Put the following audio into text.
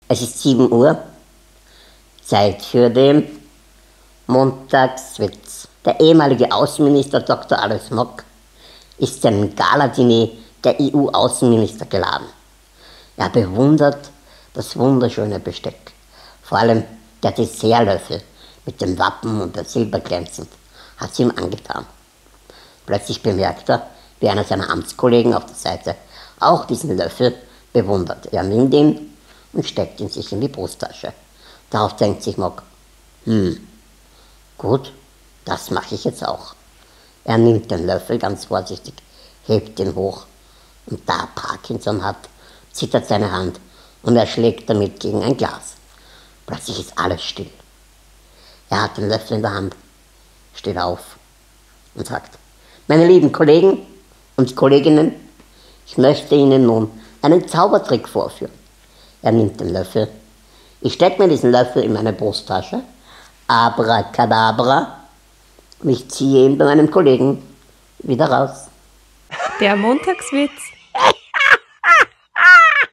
Es ist 7 Uhr, Zeit für den Montagswitz. Der ehemalige Außenminister Dr. Alois Mock ist zu einem Galadiner der EU-Außenminister geladen. Er bewundert das wunderschöne Besteck, vor allem der Dessertlöffel mit dem Wappen und der Silber glänzend, hat sie ihm angetan. Plötzlich bemerkt er, wie einer seiner Amtskollegen auf der Seite auch diesen Löffel bewundert. Er nimmt ihn und steckt ihn sich in die Brusttasche. Darauf denkt sich Mock, gut, das mache ich jetzt auch. Er nimmt den Löffel ganz vorsichtig, hebt ihn hoch und da er Parkinson hat, zittert seine Hand und er schlägt damit gegen ein Glas. Plötzlich ist alles still. Er hat den Löffel in der Hand, steht auf und sagt, meine lieben Kollegen und Kolleginnen, ich möchte Ihnen nun einen Zaubertrick vorführen. Er nimmt den Löffel, ich stecke mir diesen Löffel in meine Brusttasche, Abracadabra, und ich ziehe ihn bei meinem Kollegen wieder raus. Der Montagswitz.